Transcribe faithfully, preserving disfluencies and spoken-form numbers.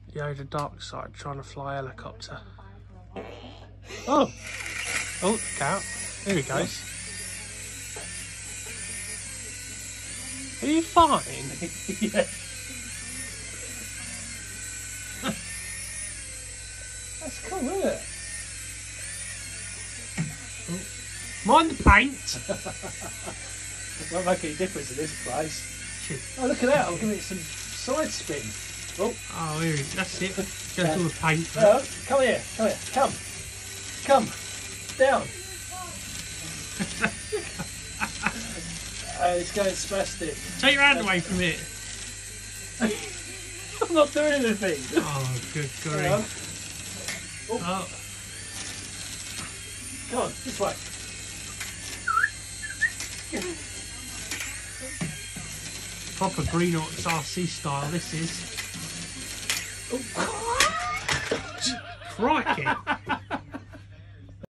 Yoda dark side trying to fly a helicopter. Oh! Oh, look out. Here he goes. Are you fine? Yeah. That's cool, isn't it? Oh. Mind the paint! Won't make any difference in this place. Shit. Oh, look at that! I'm giving it some side spin. Oh, Oh, here he That's it. Go to all the paint. no, come here, come here, come, come, down. uh, it's going spastic. Take your hand away from it. I'm not doing anything. Oh, good Hang on. grief. Oh. Oh. Come on, this way. Proper Green Ox R C style, this is. Oh. Crikey!